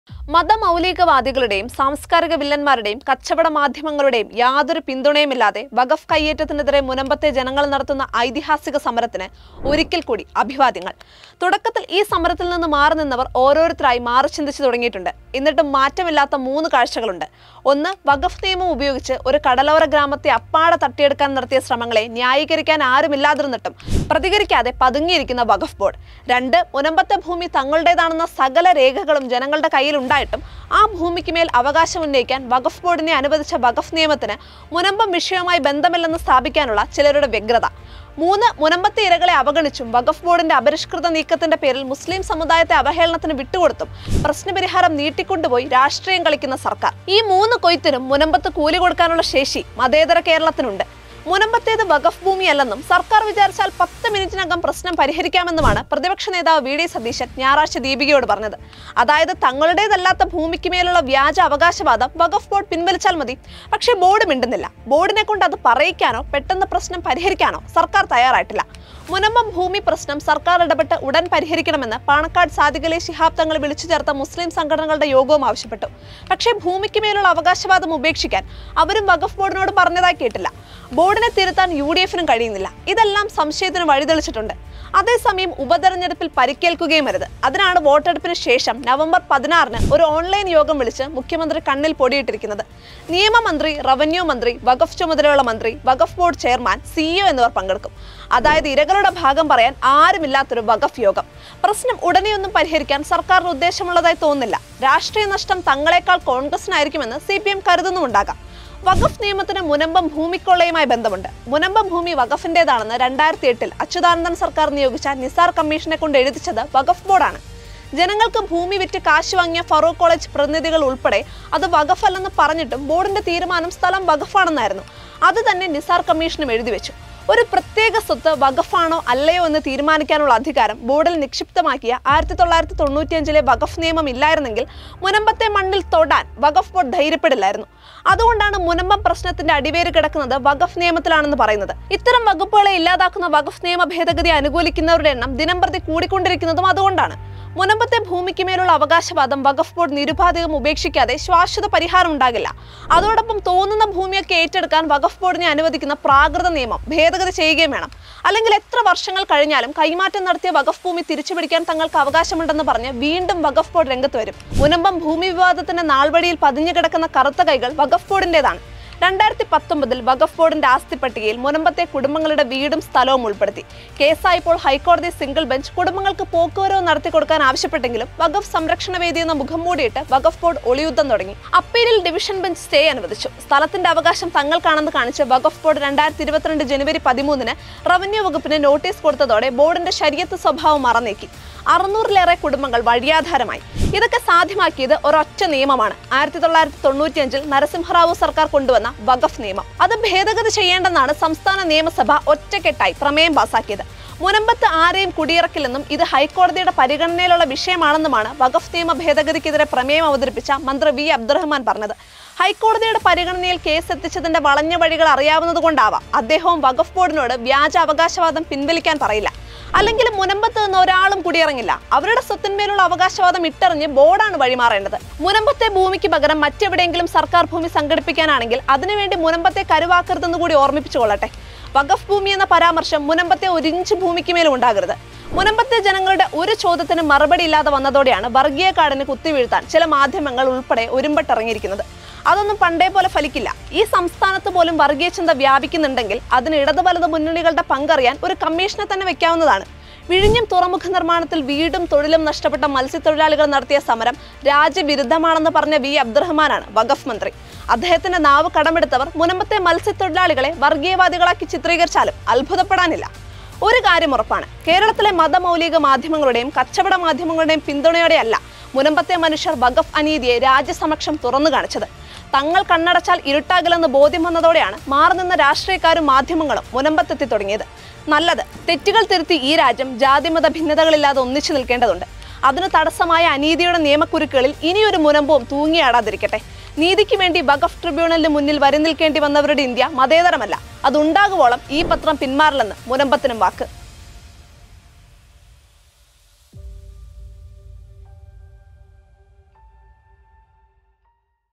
മതമൗലികവാദികളുടെയും സാംസ്കാരിക വില്ലന്മാരുടെയും കച്ചവട മാധ്യമങ്ങളുടെയും യാതൊരു പിന്തുണയുമില്ലാതെ വഖഫ് കയ്യേറ്റത്തിനെതിരെ മുനമ്പത്തെ ജനങ്ങൾ നടത്തുന്ന ഐതിഹാസിക സമരത്തിന് ഒരിക്കൽ കൂടി അഭിവാദ്യങ്ങൾ. തുടക്കത്തിൽ ഈ സമരത്തിൽ നിന്ന് മാറി നിന്നവർ ഓരോരുത്തരായി മാറി ചിന്തിച്ചു തുടങ്ങിയിട്ടുണ്ട്. എന്നിട്ടും മാറ്റമില്ലാത്ത 3 കാഴ്ചകളുണ്ട്. ഒന്ന്, വഖഫ് നിയമം ഉപയോഗിച്ച് ഒരു കടലോര ഗ്രാമത്തെ അപ്പാടെ തട്ടിയെടുക്കാൻ നടത്തിയ ശ്രമങ്ങളെ ന്യായീകരിക്കാൻ ആരുമില്ലാതിരുന്നിട്ടും പ്രതികരിക്കാതെ പതുങ്ങിയിരിക്കുന്ന വഖഫ് ബോർഡ്. 2, മുനമ്പത്തെ ഭൂമി തങ്ങളുടേതാണെന്ന സകല രേഖകളും ജനങ്ങളുടെ കയ്യിലുണ്ടായിട്ടും ആ ഭൂമിക്ക് മേൽ അവകാശം ഉന്നയിക്കാൻ വഖഫ് ബോർഡിനെ അനുവദിച്ച വഖഫ് നിയമത്തിന് മുനമ്പം വിഷയവുമായി ബന്ധമില്ലെന്ന് സ്ഥാപിക്കാനുള്ള ചിലരുടെ വ്യഗ്രത. 3, മുനമ്പത്തെ ഇരകളെ അവഗണിച്ചും വഖഫ് ബോർഡിന്റെ അപരിഷ്കൃത നീക്കത്തിന്റെ പേരിൽ മുസ്ലിം സമുദായത്തെ അവഹേളനത്തിന് വിട്ടുകൊടുത്തും പ്രശ്നപരിഹാരം നീട്ടിക്കൊണ്ടുപോയി രാഷ്ട്രീയം കളിക്കുന്ന സർക്കാർ. ഈ 3 കൊയ്ത്തിനും മുനമ്പത്ത് കൂലി കൊടുക്കാനുള്ള ശേഷി മതേതര കേരളത്തിനുണ്ട്. മുനമ്പത്തേത് വഖഫ് ഭൂമിയല്ലെന്നും സർക്കാർ വിചാരിച്ചാൽ 10 മിനിറ്റിനകം പ്രശ്നം പരിഹരിക്കാമെന്നുമാണ് പ്രതിപക്ഷ നേതാവ് വി ഡി സതീശൻ ഞായറാഴ്ച ദീപികയോട് പറഞ്ഞത്. അതായത് തങ്ങളുടേതല്ലാത്ത ഭൂമിക്ക് മേലുള്ള വ്യാജ അവകാശവാദം വഖഫ് ബോർഡ് പിൻവലിച്ചാൽ മതി. പക്ഷേ ബോർഡ് മിണ്ടുന്നില്ല. ബോർഡിനെ കൊണ്ട് അത് പറയിക്കാനോ പെട്ടെന്ന് പ്രശ്നം പരിഹരിക്കാനോ സർക്കാർ തയ്യാറായിട്ടില്ല. മുനമ്പം ഭൂമി പ്രശ്നം സർക്കാർ ഇടപെട്ട് ഉടൻ പരിഹരിക്കണമെന്ന് പാണക്കാട് സാദിഖലി ശിഹാബ് തങ്ങൾ വിളിച്ചു ചേർത്ത മുസ്ലിം സംഘടനകളുടെ യോഗവും ആവശ്യപ്പെട്ടു. പക്ഷേ ഭൂമിക്ക് മേലുള്ള അവകാശവാദം ഉപേക്ഷിക്കാൻ അവരും വഖഫ് ബോർഡിനോട് പറഞ്ഞതായി കേട്ടില്ല. ബോർഡിനെ തിരുത്താൻ UDF-നും കഴിയുന്നില്ല. ഇതെല്ലാം സംശയത്തിന് വഴിതെളിച്ചിട്ടുണ്ട്. അതേസമയം ഉപതെരഞ്ഞെടുപ്പിൽ പരിക്കേൽക്കുകയും അരുത്. അതിനാണ് വോട്ടെടുപ്പിന് ശേഷം നവംബർ 16-ന് ഒരു ഓൺലൈൻ യോഗം വിളിച്ച് മുഖ്യമന്ത്രി കണ്ണിൽ പൊടിയിട്ടിരിക്കുന്നത്. നിയമമന്ത്രി, റവന്യൂ മന്ത്രി, വഖഫ് ചുമതലയുള്ള മന്ത്രി, വഖഫ് ബോർഡ് ചെയർമാൻ, CEO എന്നിവർ പങ്കെടുക്കും. അതായത് ഇരകളുടെ ഭാഗം പറയാൻ ആരുമില്ലാത്തൊരു വഖഫ് യോഗം. പ്രശ്നം ഉടനെയൊന്നും പരിഹരിക്കാൻ സർക്കാരിന് ഉദ്ദേശമുള്ളതായി തോന്നുന്നില്ല. രാഷ്ട്രീയ നഷ്ടം തങ്ങളെക്കാൾ കോൺഗ്രസിനായിരിക്കുമെന്ന് CPM കരുതുന്നുമുണ്ടാകാം. വഖഫ് നിയമത്തിന് മുനമ്പം ഭൂമിക്കൊള്ളയുമായി ബന്ധമുണ്ട്. മുനമ്പം ഭൂമി വഖഫിന്റേതാണെന്ന് 2008-ൽ അച്യുതാനന്ദൻ സർക്കാർ നിയോഗിച്ച നിസാർ കമ്മീഷനെ കൊണ്ട് എഴുതിച്ചത് വഖഫ് ബോർഡാണ്. ജനങ്ങൾക്ക് ഭൂമി വിറ്റ് കാശ് വാങ്ങിയ ഫറൂഖ് കോളേജ് പ്രതിനിധികൾ ഉൾപ്പെടെ അത് വഖഫ് അല്ലെന്ന് പറഞ്ഞിട്ടും ബോർഡിന്റെ തീരുമാനം സ്ഥലം വഖഫാണെന്നായിരുന്നു. അത് തന്നെ നിസാർ കമ്മീഷനും എഴുതിവെച്ചു. ഒരു പ്രത്യേക സ്വത്ത് വഖഫാണോ അല്ലയോ എന്ന് തീരുമാനിക്കാനുള്ള അധികാരം ബോർഡിൽ നിക്ഷിപ്തമാക്കിയ 1995-ലെ വഖഫ് നിയമം ഇല്ലായിരുന്നെങ്കിൽ മുനമ്പത്തെ മണ്ണിൽ തൊടാൻ വഖഫ് ബോർഡ് ധൈര്യപ്പെടില്ലായിരുന്നു. അതുകൊണ്ടാണ് മുനമ്പം പ്രശ്നത്തിന്റെ അടിവേര് കിടക്കുന്നത് വഖഫ് നിയമത്തിലാണെന്ന് പറയുന്നത്. ഇത്തരം വകുപ്പുകളെ ഇല്ലാതാക്കുന്ന വഖഫ് നിയമ ഭേദഗതി അനുകൂലിക്കുന്നവരുടെ എണ്ണം ദിനംപ്രതി കൂടിക്കൊണ്ടിരിക്കുന്നതും അതുകൊണ്ടാണ്. മുനമ്പത്തെ ഭൂമിക്ക് മേലുള്ള അവകാശവാദം വഖഫ് ബോർഡ് നിരുപാധികം ഉപേക്ഷിക്കാതെ ശാശ്വത പരിഹാരം ഉണ്ടാകില്ല. അതോടൊപ്പം തോന്നുന്ന ഭൂമിയൊക്കെ ഏറ്റെടുക്കാൻ വഖഫ് ബോർഡിനെ അനുവദിക്കുന്ന പ്രാകൃത നിയമം ഭേദഗതി ചെയ്യുകയും വേണം. അല്ലെങ്കിൽ എത്ര വർഷങ്ങൾ കഴിഞ്ഞാലും കൈമാറ്റം നടത്തിയ വഖഫ് ഭൂമി തിരിച്ചുപിടിക്കാൻ തങ്ങൾക്ക് അവകാശമുണ്ടെന്ന് പറഞ്ഞ് വീണ്ടും വഖഫ് ബോർഡ് രംഗത്ത് വരും. മുനമ്പം ഭൂമി വിവാദത്തിന്റെ നാൾവഴിയിൽ പതിഞ്ഞു കിടക്കുന്ന കറുത്ത കൈകൾ വഖഫ് ബോർഡിന്റേതാണ്. 2019-ൽ വഖഫ് ബോർഡിന്റെ ആസ്തി പട്ടികയിൽ മുനമ്പത്തെ കുടുംബങ്ങളുടെ വീടും സ്ഥലവും ഉൾപ്പെടുത്തി. കേസായപ്പോൾ ഹൈക്കോടതി സിംഗിൾ ബെഞ്ച് കുടുംബങ്ങൾക്ക് പോക്കുവരവ് നടത്തിക്കൊടുക്കാൻ ആവശ്യപ്പെട്ടെങ്കിലും വഖഫ് സംരക്ഷണ വേദി എന്ന മുഖം മൂടിയിട്ട് വഖഫ് ബോർഡ് ഒളിയുദ്ധം തുടങ്ങി. അപ്പീലിൽ ഡിവിഷൻ ബെഞ്ച് സ്റ്റേ അനുവദിച്ചു. സ്ഥലത്തിന്റെ അവകാശം തങ്ങൾക്കാണെന്ന് കാണിച്ച് വഖഫ് ബോർഡ് 2022 ജനുവരി 13-ന് റവന്യൂ വകുപ്പിന് നോട്ടീസ് കൊടുത്തതോടെ ബോർഡിന്റെ ശരിയത്ത് സ്വഭാവം മറന്നേക്കി. 600-ലേറെ കുടുംബങ്ങൾ വഴിയാധാരമായി. ഇതൊക്കെ സാധ്യമാക്കിയത് ഒരൊറ്റ നിയമമാണ്. 1995-ൽ നരസിംഹറാവു സർക്കാർ കൊണ്ടുവന്ന വഖഫ് നിയമം. അത് ഭേദഗതി ചെയ്യേണ്ടെന്നാണ് സംസ്ഥാന നിയമസഭ ഒറ്റക്കെട്ടായി പ്രമേയം പാസാക്കിയത്. മുനമ്പത്ത് ആരെയും കുടിയിറക്കില്ലെന്നും ഇത് ഹൈക്കോടതിയുടെ പരിഗണനയിലുള്ള വിഷയമാണെന്നുമാണ് വഖഫ് നിയമ ഭേദഗതിക്കെതിരെ പ്രമേയം അവതരിപ്പിച്ച മന്ത്രി V അബ്ദുറഹ്മാൻ പറഞ്ഞത്. ഹൈക്കോടതിയുടെ പരിഗണനയിൽ കേസ് എത്തിച്ചതിന്റെ വളഞ്ഞ വഴികൾ അറിയാവുന്നതുകൊണ്ടാവാം അദ്ദേഹവും വഖഫ് ബോർഡിനോട് വ്യാജ അവകാശവാദം പിൻവലിക്കാൻ പറയില്ല. അല്ലെങ്കിൽ മുനമ്പത്ത് നിന്ന് ഒരാളും കുടിയിറങ്ങില്ല. അവരുടെ സ്വത്തിന്മേലുള്ള അവകാശവാദം ഇട്ടെറിഞ്ഞ് ബോർഡാണ് വഴിമാറേണ്ടത്. മുനമ്പത്തെ ഭൂമിക്ക് പകരം മറ്റെവിടെയെങ്കിലും സർക്കാർ ഭൂമി സംഘടിപ്പിക്കാനാണെങ്കിൽ അതിനുവേണ്ടി മുനമ്പത്തെ കരുവാക്കരുതെന്ന് കൂടി ഓർമ്മിപ്പിച്ചുകൊള്ളട്ടെ. വഖഫ് ഭൂമി എന്ന പരാമർശം മുനമ്പത്തെ 1 ഇഞ്ച് ഭൂമിക്ക് മേലും ഉണ്ടാകരുത്. മുനമ്പത്തെ ജനങ്ങളുടെ ഒരു ചോദ്യത്തിന് മറുപടി ഇല്ലാതെ വന്നതോടെയാണ് വർഗീയ കാടിന് കുത്തിവീഴ്ത്താൻ ചില മാധ്യമങ്ങൾ ഉൾപ്പെടെ ഒരുമ്പെട്ടിറങ്ങിയിരിക്കുന്നത്. അതൊന്നും പണ്ടേ പോലെ ഫലിക്കില്ല. ഈ സംസ്ഥാനത്ത് പോലും വർഗീയ ചിന്ത വ്യാപിക്കുന്നുണ്ടെങ്കിൽ അതിന് ഇടത് വലത് മുന്നണികളുടെ പങ്കറിയാൻ ഒരു കമ്മീഷനെ തന്നെ വെക്കാവുന്നതാണ്. വിഴിഞ്ഞം തുറമുഖ നിർമ്മാണത്തിൽ വീടും തൊഴിലും നഷ്ടപ്പെട്ട മത്സ്യത്തൊഴിലാളികൾ നടത്തിയ സമരം രാജ്യവിരുദ്ധമാണെന്ന് പറഞ്ഞ V അബ്ദുറഹ്മാനാണ് വഖഫ് മന്ത്രി. അദ്ദേഹത്തിന്റെ നാവ് കടമെടുത്തവർ മുനമ്പത്തെ മത്സ്യത്തൊഴിലാളികളെ വർഗീയവാദികളാക്കി ചിത്രീകരിച്ചാലും അത്ഭുതപ്പെടാനില്ല. ഒരു കാര്യം ഉറപ്പാണ്, കേരളത്തിലെ മതമൗലിക മാധ്യമങ്ങളുടെയും കച്ചവട മാധ്യമങ്ങളുടെയും പിന്തുണയോടെയല്ല മുനമ്പത്തെ മനുഷ്യർ വഖഫ് അനീതിയെ രാജ്യസമക്ഷം തുറന്നു കാണിച്ചത്. തങ്ങൾ കണ്ണടച്ചാൽ ഇരുട്ടാകില്ലെന്ന് ബോധ്യം വന്നതോടെയാണ് മാറി നിന്ന രാഷ്ട്രീയക്കാരും മാധ്യമങ്ങളും മുനമ്പത്തെത്തി തുടങ്ങിയത്. നല്ലത്. തെറ്റുകൾ തിരുത്തി ഈ രാജ്യം ജാതിമത ഭിന്നതകളില്ലാതെ ഒന്നിച്ചു നിൽക്കേണ്ടതുണ്ട്. അതിന് തടസ്സമായ അനീതിയുടെ നിയമക്കുരുക്കുകളിൽ ഇനിയൊരു മുനമ്പവും തൂങ്ങിയാടാതിരിക്കട്ടെ. നീതിക്ക് വേണ്ടി വഖഫ് ട്രിബ്യൂണലിന് മുന്നിൽ വരി നിൽക്കേണ്ടി വന്നവരുടെ ഇന്ത്യ മതേതരമല്ല. അതുണ്ടാകുവോളം ഈ പത്രം പിന്മാറില്ലെന്ന് മുനമ്പത്തിനും വാക്ക്.